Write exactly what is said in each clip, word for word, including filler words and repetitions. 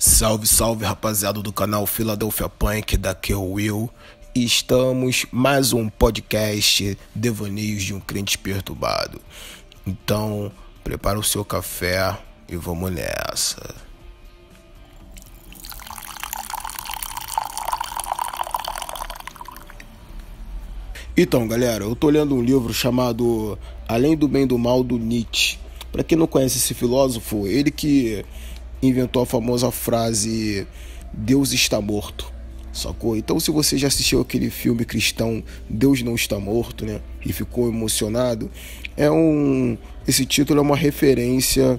Salve, salve, rapaziada do canal Philadelphia Punk, daqui é o Will. E estamos mais um podcast Devaneios de um Crente Perturbado. Então, prepara o seu café e vamos nessa. Então, galera, eu tô lendo um livro chamado Além do Bem e do Mal, do Nietzsche. Pra quem não conhece esse filósofo, ele que inventou a famosa frase Deus está morto, sacou? Então, se você já assistiu aquele filme cristão Deus não está morto, né, e ficou emocionado, é um esse título é uma referência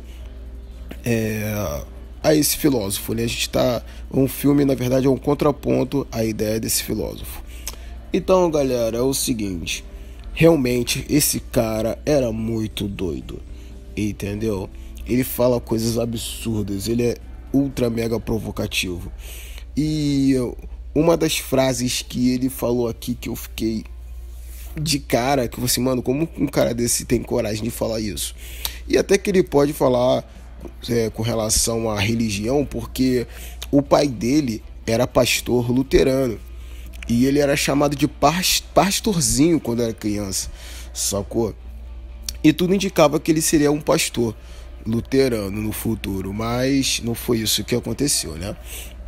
é, a esse filósofo, né? A gente tá um filme, na verdade, é um contraponto à ideia desse filósofo. Então, galera, é o seguinte, realmente esse cara era muito doido, entendeu? Ele fala coisas absurdas, ele é ultra mega provocativo. E uma das frases que ele falou aqui que eu fiquei de cara, que eu falei assim, mano, como um cara desse tem coragem de falar isso? E até que ele pode falar é, com relação à religião, porque o pai dele era pastor luterano. E ele era chamado de pastorzinho quando era criança, sacou? E tudo indicava que ele seria um pastor luterano no futuro, mas não foi isso que aconteceu, né?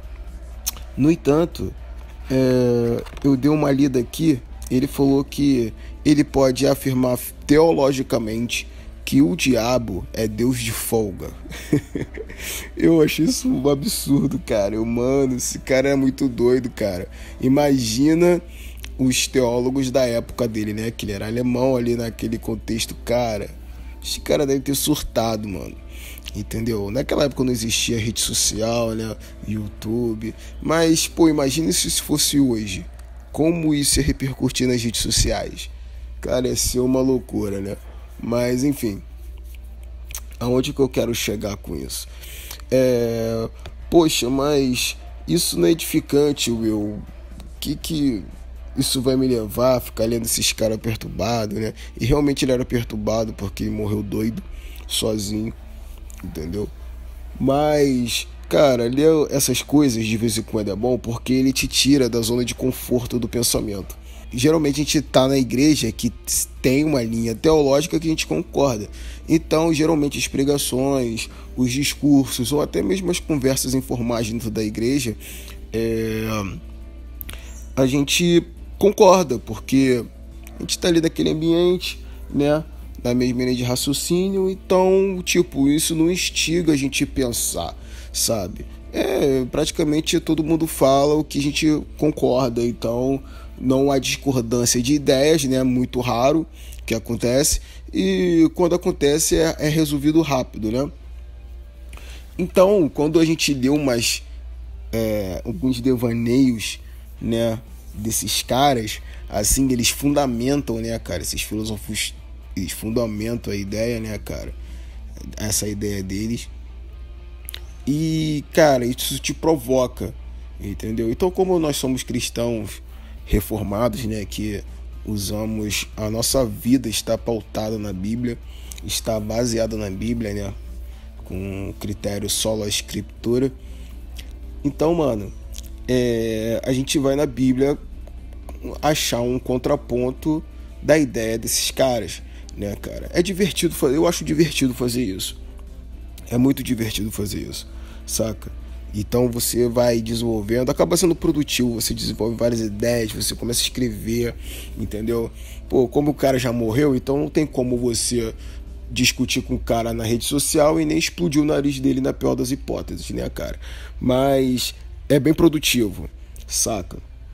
No entanto, é, eu dei uma lida aqui, ele falou que ele pode afirmar teologicamente que o diabo é Deus de folga. Eu achei isso um absurdo, cara. Eu, mano, esse cara é muito doido, cara. Imagina os teólogos da época dele, né? Que ele era alemão ali naquele contexto, cara. Esse cara deve ter surtado, mano. Entendeu? Naquela época não existia rede social, né? YouTube. Mas, pô, imagina se isso fosse hoje. Como isso ia repercutir nas redes sociais? Cara, ia ser uma loucura, né? Mas, enfim. Aonde que eu quero chegar com isso? É... Poxa, mas isso não é edificante, Will. Que que isso vai me levar a ficar lendo esses caras perturbados, né? E realmente ele era perturbado porque ele morreu doido, sozinho, entendeu? Mas, cara, ler essas coisas de vez em quando é bom porque ele te tira da zona de conforto do pensamento. Geralmente a gente tá na igreja que tem uma linha teológica que a gente concorda. Então, geralmente as pregações, os discursos ou até mesmo as conversas informais dentro da igreja, é... a gente concorda, porque a gente tá ali naquele ambiente, né, na mesma linha de raciocínio, então, tipo, isso não instiga a gente a pensar, sabe? É, praticamente todo mundo fala o que a gente concorda, então não há discordância de ideias, né? Muito raro que acontece, e quando acontece é, é resolvido rápido, né? Então, quando a gente lê umas, é, alguns devaneios, né, desses caras, assim, eles fundamentam, né, cara, esses filósofos, eles fundamentam a ideia, né, cara, essa ideia deles. E, cara, isso te provoca, entendeu? Então, como nós somos cristãos reformados, né, que usamos a nossa vida, está pautada na Bíblia, está baseada na Bíblia, né, com critério sola escritura. Então, mano, é, a gente vai na Bíblia achar um contraponto da ideia desses caras, né, cara? É divertido fazer, eu acho divertido fazer isso. É muito divertido fazer isso, saca? Então você vai desenvolvendo, acaba sendo produtivo, você desenvolve várias ideias, você começa a escrever, entendeu? Pô, como o cara já morreu, então não tem como você discutir com o cara na rede social e nem explodir o nariz dele na pior das hipóteses, né, cara? Mas é bem produtivo, saca?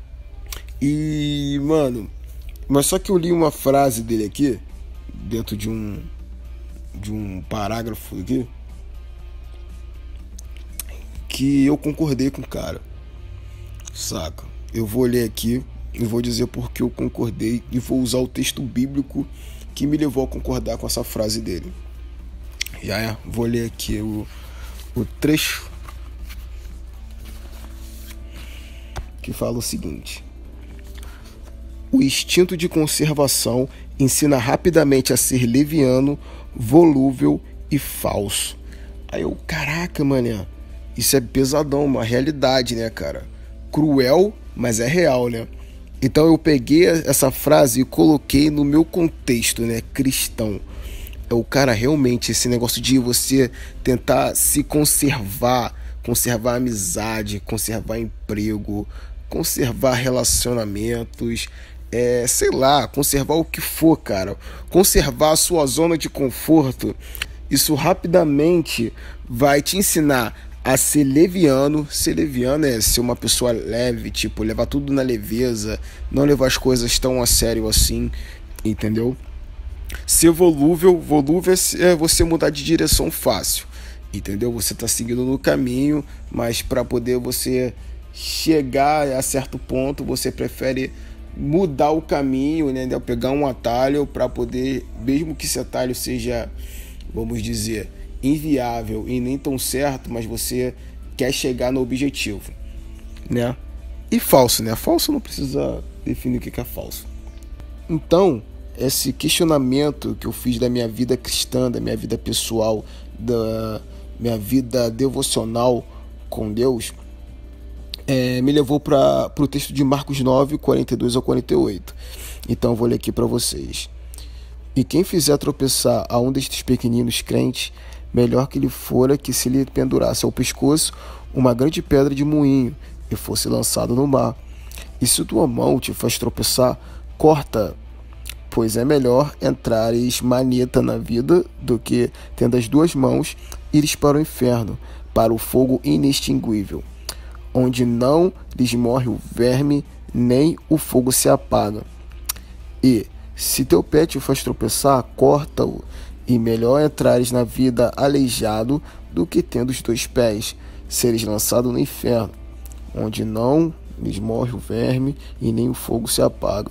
E, mano, mas só que eu li uma frase dele aqui, dentro de um, de um parágrafo aqui, que eu concordei com o cara, saca? Eu vou ler aqui e vou dizer porque eu concordei e vou usar o texto bíblico que me levou a concordar com essa frase dele. Já é, vou ler aqui o, o trecho que fala o seguinte: o instinto de conservação ensina rapidamente a ser leviano, volúvel e falso. Aí eu, caraca, mané, Isso é pesadão, uma realidade, né, cara? Cruel, mas é real, né? Então eu peguei essa frase e coloquei no meu contexto, né, cristão. É o cara realmente, esse negócio de você tentar se conservar, conservar a amizade, conservar emprego, conservar relacionamentos, é, sei lá, conservar o que for, cara. Conservar a sua zona de conforto. Isso rapidamente vai te ensinar a ser leviano. Ser leviano é ser uma pessoa leve, tipo, levar tudo na leveza, não levar as coisas tão a sério assim, entendeu? Ser volúvel, volúvel é você mudar de direção fácil, entendeu? Você tá seguindo no caminho, mas para poder você chegar a certo ponto, você prefere mudar o caminho, né? Pegar um atalho para poder, mesmo que esse atalho seja, vamos dizer, inviável e nem tão certo, mas você quer chegar no objetivo, né? E falso, né? Falso não precisa definir o que é falso. Então, esse questionamento que eu fiz da minha vida cristã, da minha vida pessoal, da minha vida devocional com Deus, é, me levou para o texto de Marcos nove, quarenta e dois ao quarenta e oito. Então eu vou ler aqui para vocês. E quem fizer tropeçar a um destes pequeninos crentes, melhor que lhe fora que se lhe pendurasse ao pescoço uma grande pedra de moinho e fosse lançado no mar. E se tua mão te faz tropeçar, corta, pois é melhor entrares maneta na vida do que, tendo as duas mãos, ires para o inferno, para o fogo inextinguível, onde não lhes morre o verme, nem o fogo se apaga. E, se teu pé te faz tropeçar, corta-o, e melhor entrares na vida aleijado do que, tendo os dois pés, seres lançado no inferno, onde não lhes morre o verme, e nem o fogo se apaga.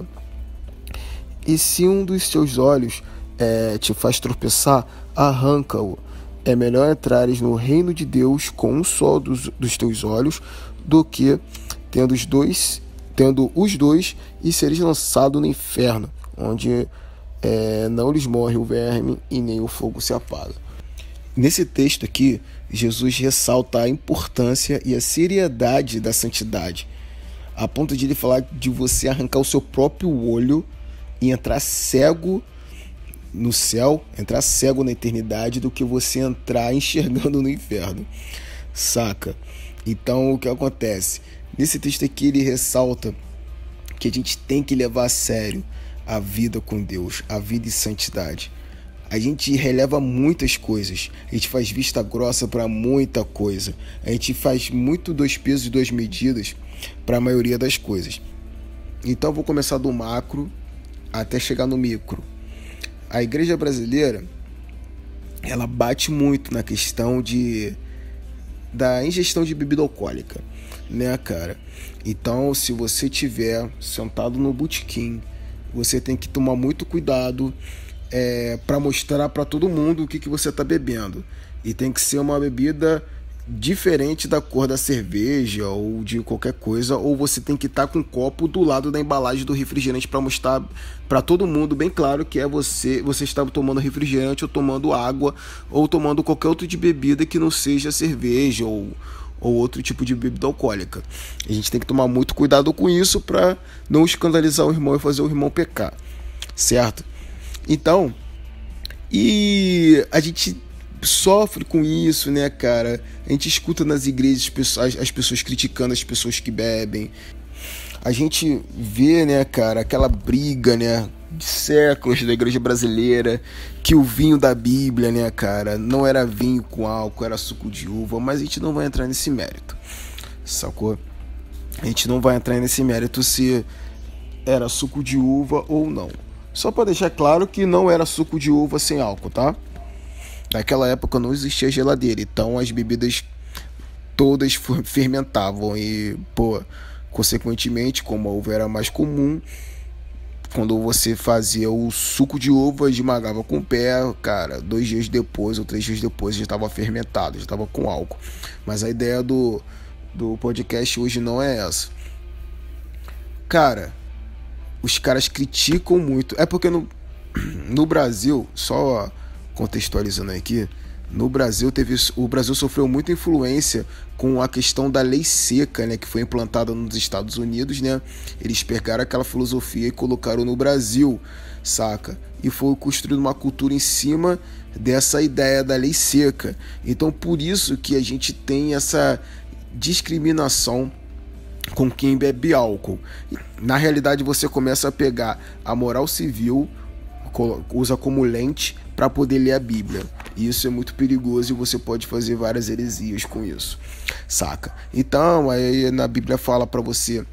E se um dos teus olhos é, te faz tropeçar, arranca-o. É melhor entrares no reino de Deus com um só dos, dos teus olhos, do que tendo os dois, tendo os dois e seres lançado no inferno, onde é, não lhes morre o verme e nem o fogo se apaga. Nesse texto aqui, Jesus ressalta a importância e a seriedade da santidade, a ponto de ele falar de você arrancar o seu próprio olho e entrar cego no céu, entrar cego na eternidade, do que você entrar enxergando no inferno, saca? Então o que acontece? Nesse texto aqui ele ressalta que a gente tem que levar a sério a vida com Deus, a vida em santidade. A gente releva muitas coisas, a gente faz vista grossa para muita coisa, a gente faz muito dois pesos e duas medidas para a maioria das coisas. Então eu vou começar do macro até chegar no micro. A igreja brasileira, ela bate muito na questão de da ingestão de bebida alcoólica, né, cara? Então, se você tiver sentado no botequim, você tem que tomar muito cuidado é, para mostrar para todo mundo o que, que você está bebendo. E tem que ser uma bebida diferente da cor da cerveja ou de qualquer coisa, ou você tem que estar com um copo do lado da embalagem do refrigerante para mostrar para todo mundo bem claro que é você, você está tomando refrigerante ou tomando água ou tomando qualquer outro de bebida que não seja cerveja ou, ou outro tipo de bebida alcoólica. A gente tem que tomar muito cuidado com isso para não escandalizar o irmão e fazer o irmão pecar, certo? Então, e a gente sofre com isso, né, cara? A gente escuta nas igrejas as, as pessoas criticando as pessoas que bebem. A gente vê, né, cara, aquela briga, né, de séculos da igreja brasileira, que o vinho da Bíblia, né, cara, não era vinho com álcool, era suco de uva, mas a gente não vai entrar nesse mérito, sacou? A gente não vai entrar nesse mérito se era suco de uva ou não. Só para deixar claro que não era suco de uva sem álcool, tá? Naquela época não existia geladeira, então as bebidas todas fermentavam e, pô, consequentemente, como a uva era mais comum, quando você fazia o suco de uva, esmagava com o pé, cara, dois dias depois ou três dias depois já estava fermentado, já estava com álcool. Mas a ideia do, do podcast hoje não é essa. Cara, os caras criticam muito, é porque no, no Brasil, só contextualizando aqui, no Brasil teve, o Brasil sofreu muita influência com a questão da lei seca, né, que foi implantada nos Estados Unidos, né? Eles pegaram aquela filosofia e colocaram no Brasil, saca? E foi construída uma cultura em cima dessa ideia da lei seca. Então, por isso que a gente tem essa discriminação com quem bebe álcool. Na realidade, você começa a pegar a moral civil, usa como lente para poder ler a Bíblia. E isso é muito perigoso e você pode fazer várias heresias com isso, saca? Então, aí na Bíblia fala para você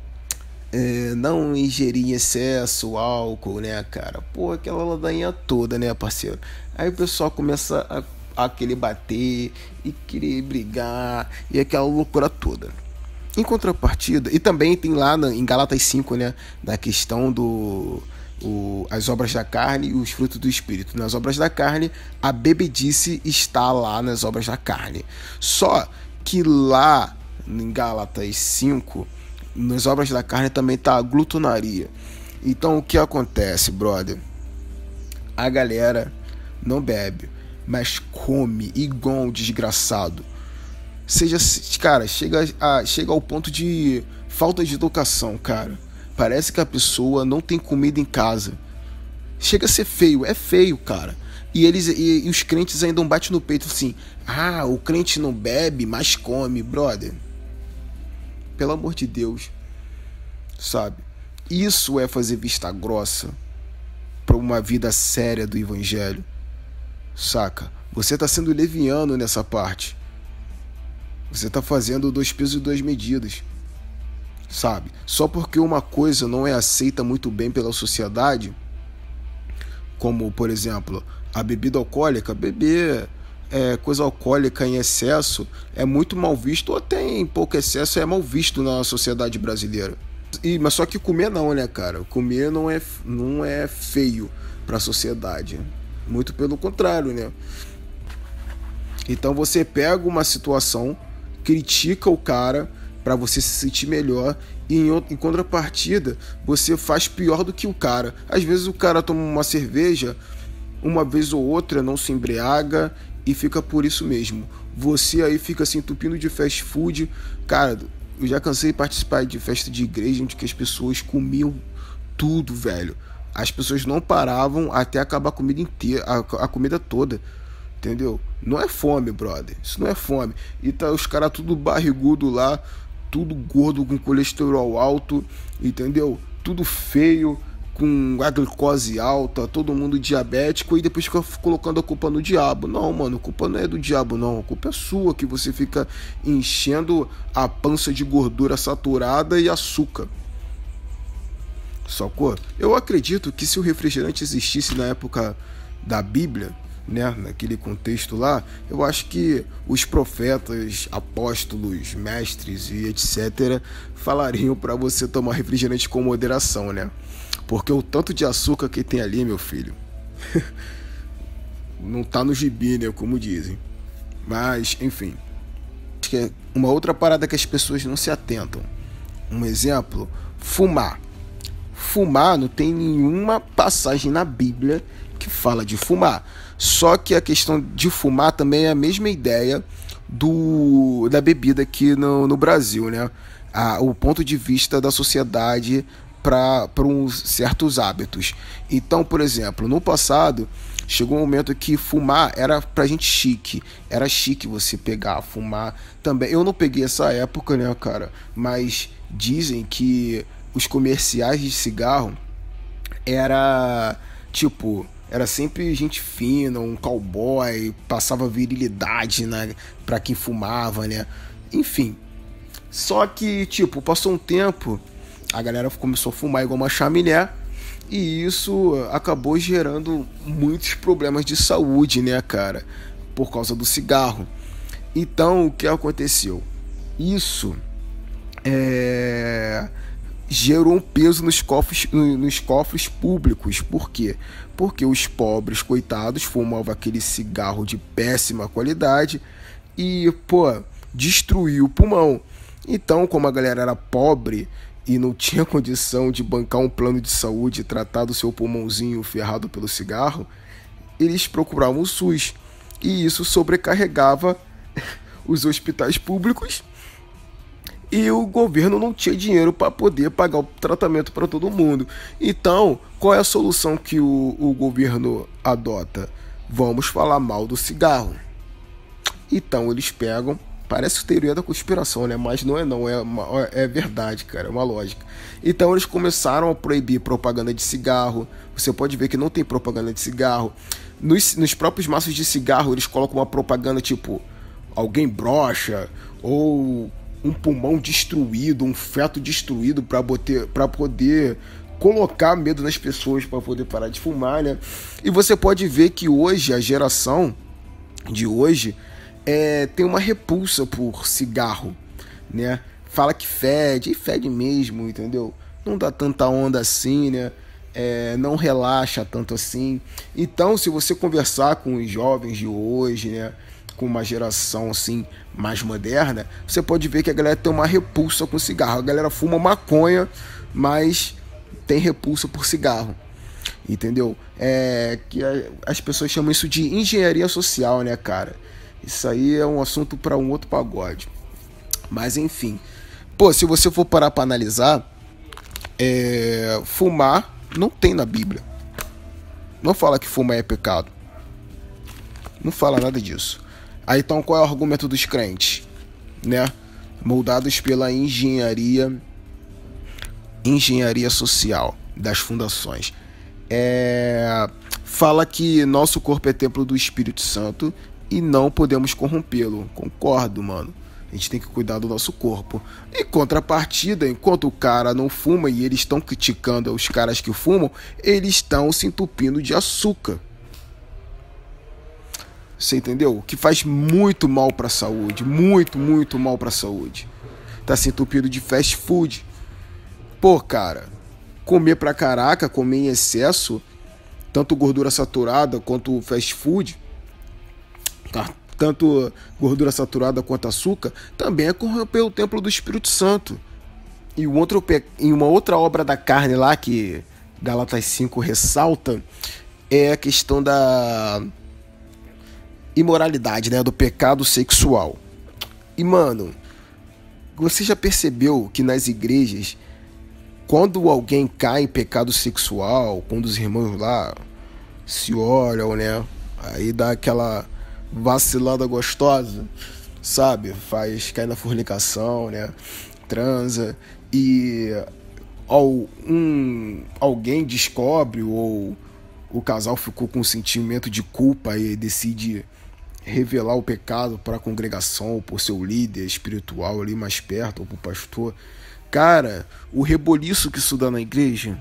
é, não ingerir em excesso álcool, né, cara? Pô, aquela ladainha toda, né, parceiro? Aí o pessoal começa a, a querer bater e querer brigar e aquela loucura toda. Em contrapartida, e também tem lá na, em Gálatas cinco, né, da questão do o, as obras da carne e os frutos do Espírito. Nas obras da carne, a bebedice está lá nas obras da carne. Só que lá em Gálatas cinco, nas obras da carne também está a glutonaria. Então o que acontece, brother? A galera não bebe, mas come igual um desgraçado. Seja, cara, chega, a, chega ao ponto de falta de educação, cara. Parece que a pessoa não tem comida em casa. Chega a ser feio, é feio, cara. E eles e, e os crentes ainda batem no peito assim: ah, o crente não bebe, mas come, brother. Pelo amor de Deus, sabe? Isso é fazer vista grossa para uma vida séria do evangelho, saca? Você tá sendo leviano nessa parte. Você tá fazendo dois pesos e duas medidas, sabe? Só porque uma coisa não é aceita muito bem pela sociedade, como, por exemplo, a bebida alcoólica, beber é, coisa alcoólica em excesso é muito mal visto, ou até em pouco excesso é mal visto na sociedade brasileira. E, mas só que comer não, né, cara? Comer não é, não é feio para a sociedade. Muito pelo contrário, né? Então você pega uma situação, critica o cara para você se sentir melhor e em, em contrapartida você faz pior do que o cara. Às vezes o cara toma uma cerveja uma vez ou outra, não se embriaga e fica por isso mesmo. Você aí fica se entupindo de fast food. Cara, eu já cansei de participar de festa de igreja onde que as pessoas comiam tudo, velho. As pessoas não paravam até acabar a comida inteira, a, a comida toda. Entendeu? Não é fome, brother. Isso não é fome. E tá os caras tudo barrigudo lá, tudo gordo, com colesterol alto, entendeu? Tudo feio, com a glicose alta, todo mundo diabético, e depois fica colocando a culpa no diabo. Não, mano, a culpa não é do diabo, não. A culpa é sua, que você fica enchendo a pança de gordura saturada e açúcar. Sacou? Eu acredito que se o refrigerante existisse na época da Bíblia, né, naquele contexto lá, eu acho que os profetas, apóstolos, mestres e etc falariam para você tomar refrigerante com moderação, né? Porque o tanto de açúcar que tem ali, meu filho, não tá no gibi, né, como dizem. Mas, enfim, acho que é uma outra parada que as pessoas não se atentam. Um exemplo, fumar. Fumar não tem nenhuma passagem na Bíblia que fala de fumar. Só que a questão de fumar também é a mesma ideia do, da bebida aqui no, no Brasil, né? Ah, o ponto de vista da sociedade para uns certos hábitos. Então, por exemplo, no passado chegou um momento que fumar era pra gente chique. Era chique você pegar, fumar também. Eu não peguei essa época, né, cara? Mas dizem que os comerciais de cigarro era tipo... Era sempre gente fina, um cowboy, passava virilidade, né, pra quem fumava, né? Enfim. Só que, tipo, passou um tempo, a galera começou a fumar igual uma chaminé, e isso acabou gerando muitos problemas de saúde, né, cara? Por causa do cigarro. Então, o que aconteceu? Isso é... gerou um peso nos cofres, nos cofres públicos. Por quê? Porque os pobres, coitados, fumavam aquele cigarro de péssima qualidade e, pô, destruiu o pulmão. Então, como a galera era pobre e não tinha condição de bancar um plano de saúde e tratar do seu pulmãozinho ferrado pelo cigarro, eles procuravam o SUS. e isso sobrecarregava os hospitais públicos e o governo não tinha dinheiro para poder pagar o tratamento para todo mundo. Então, qual é a solução que o, o governo adota? Vamos falar mal do cigarro. Então eles pegam, parece teoria da conspiração, né? Mas não é não, é, uma, é verdade, cara, é uma lógica. Então eles começaram a proibir propaganda de cigarro. Você pode ver que não tem propaganda de cigarro. Nos, nos próprios maços de cigarro eles colocam uma propaganda tipo alguém brocha ou um pulmão destruído, um feto destruído para para poder colocar medo nas pessoas para poder parar de fumar, né? E você pode ver que hoje a geração de hoje é, tem uma repulsa por cigarro, né? Fala que fede, e fede mesmo, entendeu? Não dá tanta onda assim, né? É, não relaxa tanto assim. Então, se você conversar com os jovens de hoje, né, com uma geração assim mais moderna, você pode ver que a galera tem uma repulsa com cigarro. A galera fuma maconha, mas tem repulsa por cigarro, entendeu? É que as pessoas chamam isso de engenharia social, né, cara? Isso aí é um assunto para um outro pagode. Mas enfim, pô, se você for parar para analisar, é, fumar não tem na Bíblia. Não fala que fumar é pecado. Não fala nada disso. Aí então qual é o argumento dos crentes, né? Moldados pela engenharia engenharia social das fundações. É, fala que nosso corpo é templo do Espírito Santo e não podemos corrompê-lo. Concordo, mano. A gente tem que cuidar do nosso corpo. Em contrapartida, enquanto o cara não fuma e eles estão criticando os caras que fumam, eles estão se entupindo de açúcar. Você entendeu? Que faz muito mal para a saúde. Muito, muito mal para a saúde. Tá se entupindo de fast food. Pô, cara, comer pra caraca, comer em excesso, tanto gordura saturada quanto fast food, tanto gordura saturada quanto açúcar, também é corromper o templo do Espírito Santo. E um outro, em uma outra obra da carne lá, que Gálatas cinco ressalta, é a questão da imoralidade, né, do pecado sexual. E, mano, você já percebeu que nas igrejas, quando alguém cai em pecado sexual, quando os irmãos lá se olham, né, aí dá aquela vacilada gostosa, sabe? Faz, cai na fornicação, né? Transa e ou um, alguém descobre ou o casal ficou com um sentimento de culpa e decide revelar o pecado para a congregação ou por seu líder espiritual ali mais perto ou para o pastor. Cara, o reboliço que isso dá na igreja,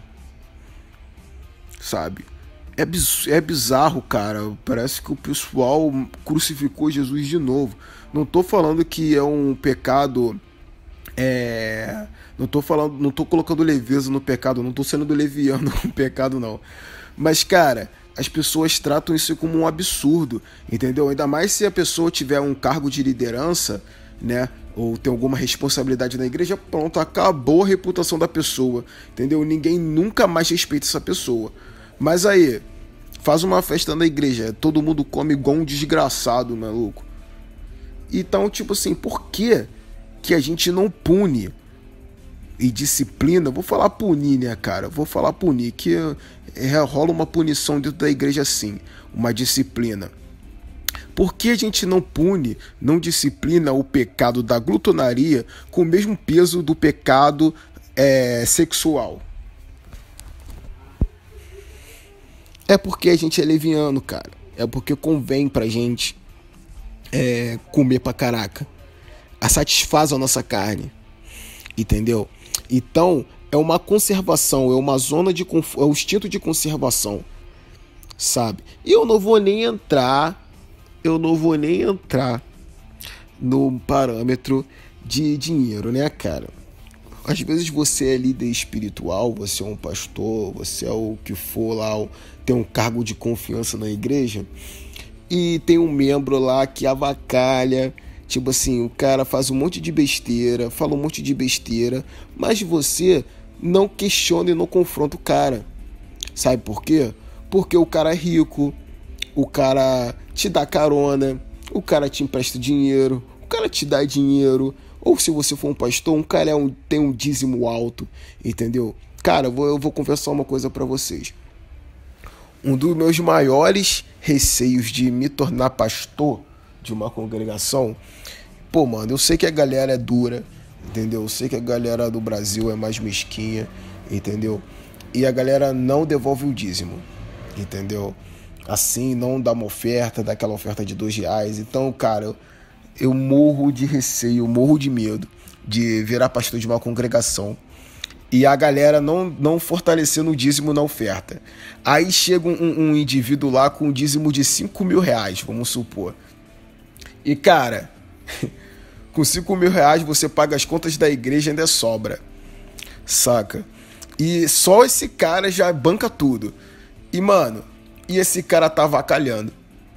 sabe? É, biz- é bizarro, cara. Parece que o pessoal crucificou Jesus de novo. Não tô falando que é um pecado. É... Não tô falando, não tô colocando leveza no pecado, não tô sendo leviano com o pecado, não. Mas, cara, as pessoas tratam isso como um absurdo, entendeu? Ainda mais se a pessoa tiver um cargo de liderança, né? Ou tem alguma responsabilidade na igreja, pronto, acabou a reputação da pessoa, entendeu? Ninguém nunca mais respeita essa pessoa. Mas aí, faz uma festa na igreja, todo mundo come igual um desgraçado, maluco. Então, tipo assim, por que que a gente não pune e disciplina? Vou falar punir, né, cara? Vou falar punir, que é, rola uma punição dentro da igreja assim, uma disciplina. Por que a gente não pune, não disciplina o pecado da glutonaria com o mesmo peso do pecado é, sexual? É porque a gente é leviano, cara. É porque convém pra gente é, comer pra caraca. A satisfaz a nossa carne. Entendeu? Então, é uma conservação, é uma zona de conforto, é um instinto de conservação. Sabe? E eu não vou nem entrar, eu não vou nem entrar no parâmetro de dinheiro, né, cara? Às vezes você é líder espiritual, você é um pastor, você é o que for lá, tem um cargo de confiança na igreja e tem um membro lá que avacalha, tipo assim, o cara faz um monte de besteira, fala um monte de besteira, mas você não questiona e não confronta o cara. Sabe por quê? Porque o cara é rico, o cara te dá carona, o cara te empresta dinheiro, o cara te dá dinheiro, ou se você for um pastor, um cara é um, tem um dízimo alto, entendeu? Cara, eu vou, eu vou confessar uma coisa pra vocês. Um dos meus maiores receios de me tornar pastor de uma congregação, pô, mano, eu sei que a galera é dura, entendeu? Eu sei que a galera do Brasil é mais mesquinha, entendeu? E a galera não devolve o dízimo, entendeu? Assim, não dá uma oferta, dá aquela oferta de dois reais. Então, cara, eu, eu morro de receio, morro de medo de virar pastor de uma congregação e a galera não, não fortalecendo o dízimo na oferta. Aí chega um, um indivíduo lá com um dízimo de cinco mil reais, vamos supor. E, cara, com cinco mil reais você paga as contas da igreja e ainda sobra, saca? E só esse cara já banca tudo. E, mano, e esse cara tá avacalhando.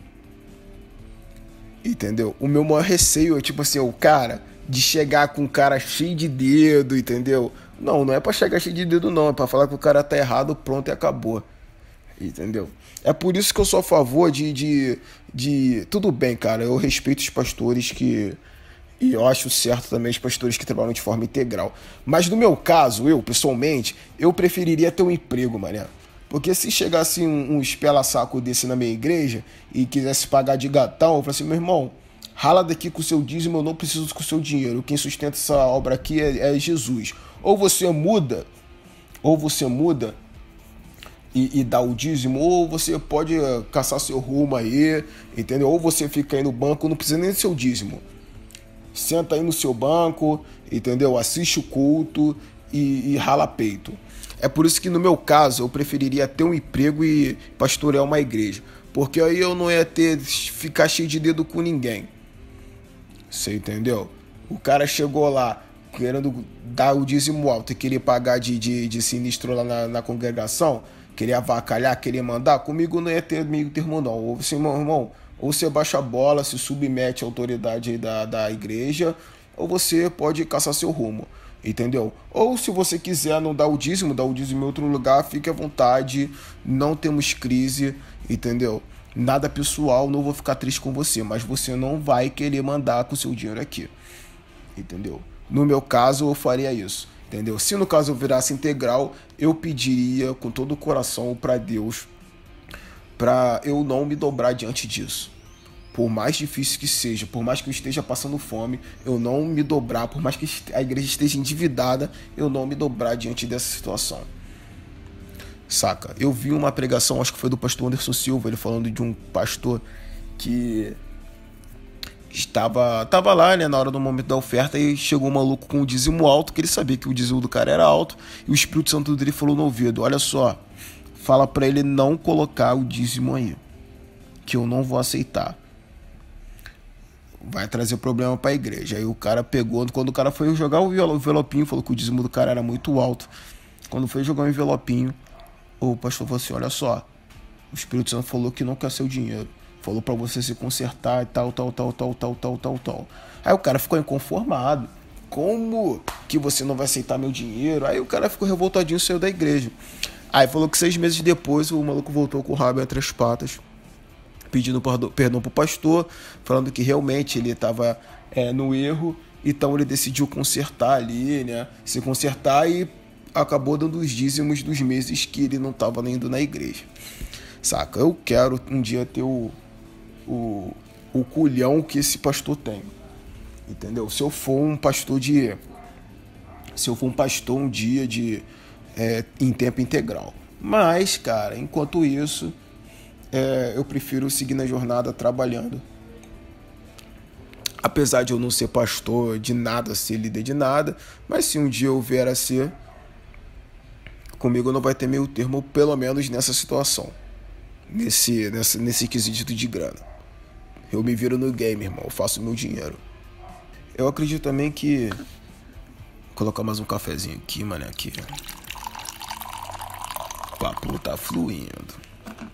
Entendeu? O meu maior receio é, tipo assim, o cara de chegar com um cara cheio de dedo, entendeu? Não, não é pra chegar cheio de dedo, não. É pra falar que o cara tá errado, pronto, e acabou. Entendeu? É por isso que eu sou a favor de, de, de... Tudo bem, cara, eu respeito os pastores que... E eu acho certo também os pastores que trabalham de forma integral. Mas no meu caso, eu, pessoalmente, eu preferiria ter um emprego, mané. Porque se chegasse um, um espela-saco desse na minha igreja e quisesse pagar de gatão, eu falei assim, meu irmão, rala daqui com o seu dízimo, eu não preciso com o seu dinheiro. Quem sustenta essa obra aqui é, é Jesus. Ou você muda, ou você muda e, e dá o dízimo, ou você pode caçar seu rumo aí, entendeu? Ou você fica aí no banco, não precisa nem do seu dízimo. Senta aí no seu banco, entendeu? Assiste o culto e, e rala peito. É por isso que no meu caso eu preferiria ter um emprego e pastorear uma igreja. Porque aí eu não ia ter, ficar cheio de dedo com ninguém. Você entendeu? O cara chegou lá querendo dar o dízimo alto e queria pagar de, de, de sinistro lá na, na congregação, queria avacalhar, queria mandar, comigo não ia ter meio termo não. Ou você, meu irmão, ou você baixa a bola, se submete à autoridade aí da, da igreja, ou você pode caçar seu rumo, entendeu? Ou se você quiser não dar o dízimo, dar o dízimo em outro lugar, fique à vontade, não temos crise, entendeu? Nada pessoal, não vou ficar triste com você, mas você não vai querer mandar com o seu dinheiro aqui, entendeu? No meu caso, eu faria isso, entendeu? Se no caso eu virasse integral, eu pediria com todo o coração para Deus, para eu não me dobrar diante disso. Por mais difícil que seja, por mais que eu esteja passando fome, eu não me dobrar, por mais que a igreja esteja endividada, eu não me dobrar diante dessa situação. Saca? Eu vi uma pregação, acho que foi do pastor Anderson Silva, ele falando de um pastor que estava, estava lá, né, na hora do momento da oferta, e chegou um maluco com um dízimo alto, que ele sabia que o dízimo do cara era alto, e o Espírito Santo dele falou no ouvido, olha só, fala pra ele não colocar o dízimo aí, que eu não vou aceitar. Vai trazer problema pra igreja. Aí o cara pegou, quando o cara foi jogar o envelopinho, falou que o dízimo do cara era muito alto. Quando foi jogar o envelopinho, o pastor falou assim, olha só, o Espírito Santo falou que não quer seu dinheiro. Falou pra você se consertar e tal, tal, tal, tal, tal, tal, tal, tal. Aí o cara ficou inconformado. Como que você não vai aceitar meu dinheiro? Aí o cara ficou revoltadinho e saiu da igreja. Aí falou que seis meses depois o maluco voltou com o rabo entre as patas, pedindo perdão pro pastor, falando que realmente ele estava é, no erro, então ele decidiu consertar ali, né? Se consertar e acabou dando os dízimos dos meses que ele não estava nem indo na igreja. Saca? Eu quero um dia ter o, o, o culhão que esse pastor tem. Entendeu? Se eu for um pastor de... Se eu for um pastor um dia de... É, em tempo integral. Mas, cara, enquanto isso... É, eu prefiro seguir na jornada trabalhando. Apesar de eu não ser pastor de nada, ser líder de nada, mas se um dia eu vier a ser, comigo não vai ter meio termo, pelo menos nessa situação, nesse, nessa, nesse quesito de grana. Eu me viro no game, irmão, eu faço meu dinheiro. Eu acredito também que... Vou colocar mais um cafezinho aqui, mano, aqui. O papo tá fluindo.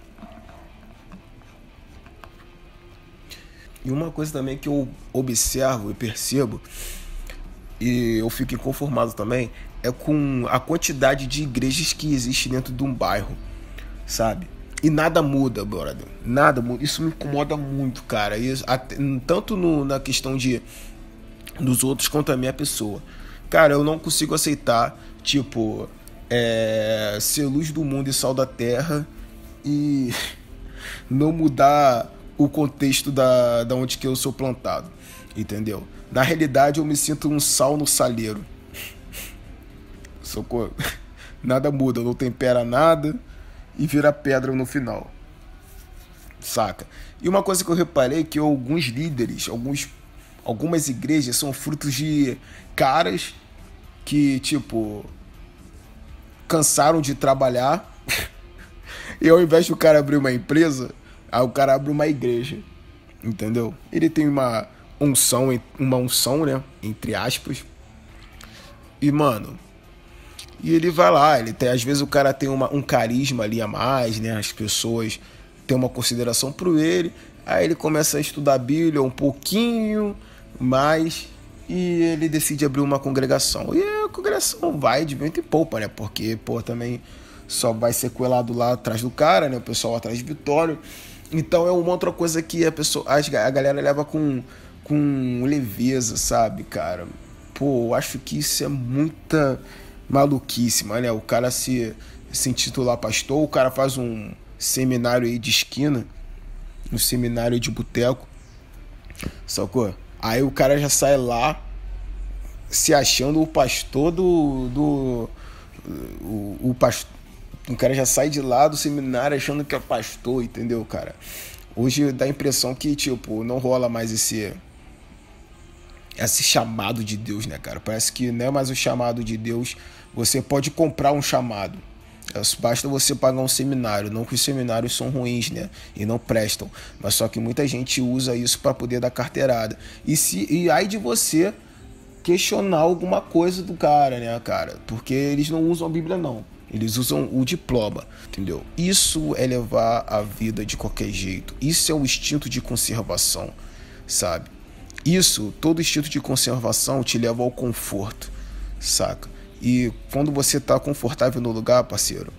E uma coisa também que eu observo e percebo, e eu fico inconformado também, é com a quantidade de igrejas que existe dentro de um bairro, sabe? E nada muda, brother. Nada muda. Isso me incomoda muito, cara. Isso, até, tanto no, na questão de dos outros quanto a minha pessoa. Cara, eu não consigo aceitar, tipo, é, ser luz do mundo e sal da terra e não mudar o contexto da, da onde que eu sou plantado, entendeu? Na realidade, eu me sinto um sal no saleiro. Socorro. Nada muda, não tempera nada e vira pedra no final. Saca? E uma coisa que eu reparei é que alguns líderes, alguns, algumas igrejas são frutos de caras que, tipo, cansaram de trabalhar e ao invés de o cara abrir uma empresa, aí o cara abre uma igreja, entendeu? Ele tem uma unção, uma unção, né, entre aspas, e, mano, e ele vai lá, ele tem, às vezes o cara tem uma, um carisma ali a mais, né, as pessoas têm uma consideração por ele, aí ele começa a estudar a Bíblia um pouquinho mais e ele decide abrir uma congregação. E a congregação vai de vento e poupa, né? Porque, pô, também só vai ser coelado lá atrás do cara, né? O pessoal atrás de Vitório. Então é uma outra coisa que a pessoa, a galera leva com, com leveza, sabe, cara? Pô, eu acho que isso é muita maluquice, né? O cara se, se intitular pastor, o cara faz um seminário aí de esquina, um seminário de boteco, sacou? Aí o cara já sai lá se achando o pastor do... do o, o, pastor, o cara já sai de lá do seminário achando que é pastor, entendeu, cara? Hoje dá a impressão que, tipo, não rola mais esse... esse chamado de Deus, né, cara? Parece que não é mais o chamado de Deus. Você pode comprar um chamado. Basta você pagar um seminário. Não que os seminários são ruins, né? E não prestam. Mas só que muita gente usa isso para poder dar carteirada. E, se, e aí de você questionar alguma coisa do cara, né, cara? Porque eles não usam a Bíblia, não. Eles usam o diploma, entendeu? Isso é levar a vida de qualquer jeito. Isso é o instinto de conservação, sabe? Isso, todo instinto de conservação te leva ao conforto, saca? E quando você tá confortável no lugar, parceiro,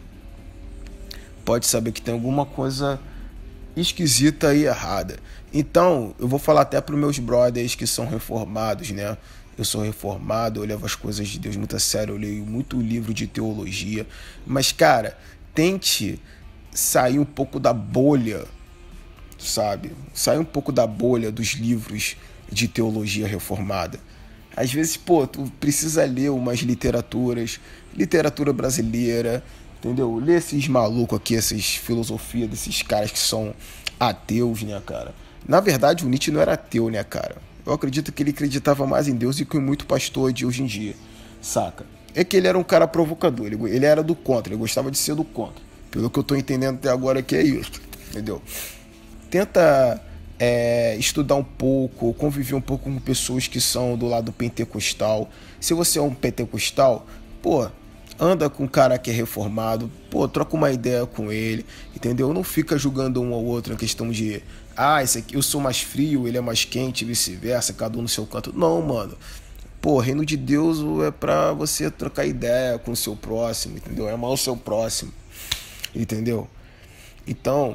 pode saber que tem alguma coisa esquisita e errada. Então, eu vou falar até pros meus brothers que são reformados, né? Eu sou reformado, eu levo as coisas de Deus muito a sério, eu leio muito livro de teologia. Mas, cara, tente sair um pouco da bolha, sabe? Sair um pouco da bolha dos livros de teologia reformada. Às vezes, pô, tu precisa ler umas literaturas, literatura brasileira, entendeu? Ler esses malucos aqui, essas filosofias desses caras que são ateus, né, cara? Na verdade, o Nietzsche não era ateu, né, cara? Eu acredito que ele acreditava mais em Deus do que muito pastor de hoje em dia, saca? É que ele era um cara provocador, ele, ele era do contra, ele gostava de ser do contra. Pelo que eu tô entendendo até agora que é isso, entendeu? Tenta... É, estudar um pouco, conviver um pouco com pessoas que são do lado pentecostal. Se você é um pentecostal, pô, anda com um cara que é reformado, pô, troca uma ideia com ele, entendeu? Não fica julgando um ao outro na questão de, ah, esse aqui, eu sou mais frio, ele é mais quente, vice-versa, cada um no seu canto. Não, mano. Pô, reino de Deus é pra você trocar ideia com o seu próximo, entendeu? É amar o seu próximo, entendeu? Então...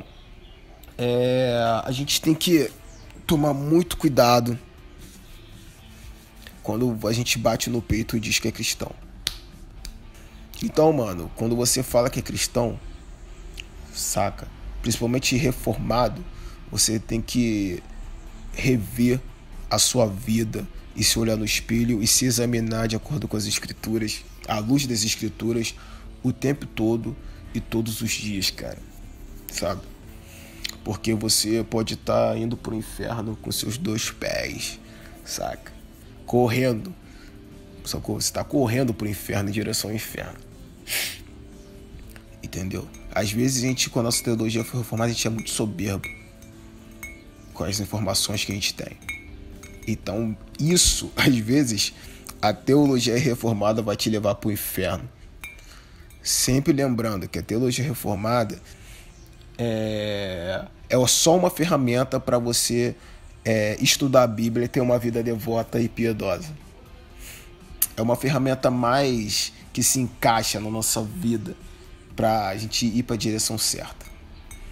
É, a gente tem que tomar muito cuidado quando a gente bate no peito e diz que é cristão. Então, mano, quando você fala que é cristão, saca? Principalmente reformado, você tem que rever a sua vida e se olhar no espelho e se examinar de acordo com as escrituras, à luz das escrituras, o tempo todo e todos os dias, cara, sabe? Porque você pode estar indo pro inferno com seus dois pés, saca? Correndo. Sacou? Você está correndo pro inferno, em direção ao inferno. Entendeu? Às vezes a gente, com a nossa teologia foi reformada, a gente é muito soberbo com as informações que a gente tem. Então, isso, às vezes, a teologia reformada vai te levar pro inferno. Sempre lembrando que a teologia reformada é, é só uma ferramenta para você é, estudar a Bíblia e ter uma vida devota e piedosa. É uma ferramenta mais que se encaixa na nossa vida para a gente ir para a direção certa.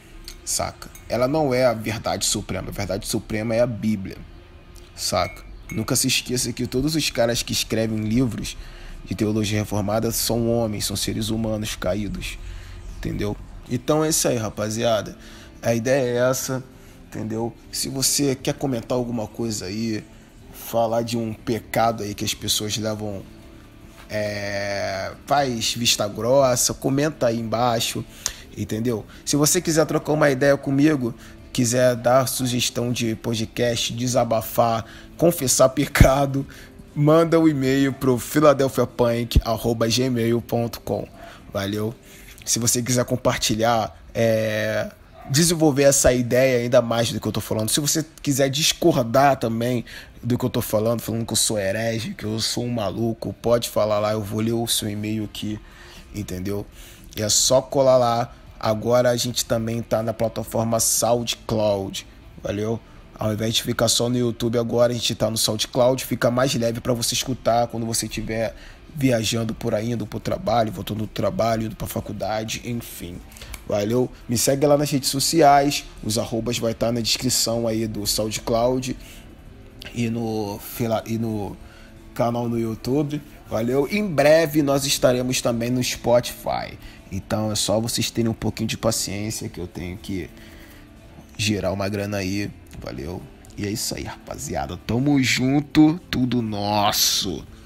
saca? Ela não é a verdade suprema, a verdade suprema é a Bíblia, saca? Nunca se esqueça que todos os caras que escrevem livros de teologia reformada são homens, são seres humanos caídos, entendeu? Então é isso aí, rapaziada. A ideia é essa, entendeu? Se você quer comentar alguma coisa aí, falar de um pecado aí que as pessoas levam, é, faz vista grossa, comenta aí embaixo, entendeu? Se você quiser trocar uma ideia comigo, quiser dar sugestão de podcast, desabafar, confessar pecado, manda um e-mail pro philadelphia punk arroba gmail ponto com. Valeu? Se você quiser compartilhar, é, desenvolver essa ideia ainda mais do que eu tô falando, se você quiser discordar também do que eu tô falando, falando que eu sou herege, que eu sou um maluco, pode falar lá, eu vou ler o seu e-mail aqui, entendeu? E é só colar lá. Agora a gente também tá na plataforma SoundCloud, valeu? Ao invés de ficar só no YouTube, agora a gente tá no SoundCloud, fica mais leve para você escutar quando você estiver viajando por aí, indo pro trabalho, voltando do trabalho, indo pra faculdade, enfim. Valeu? Me segue lá nas redes sociais, os arrobas vai estar na descrição aí do SoundCloud e no, e no canal no YouTube. Valeu? Em breve nós estaremos também no Spotify. Então é só vocês terem um pouquinho de paciência que eu tenho que gerar uma grana aí. Valeu? E é isso aí, rapaziada. Tamo junto, tudo nosso.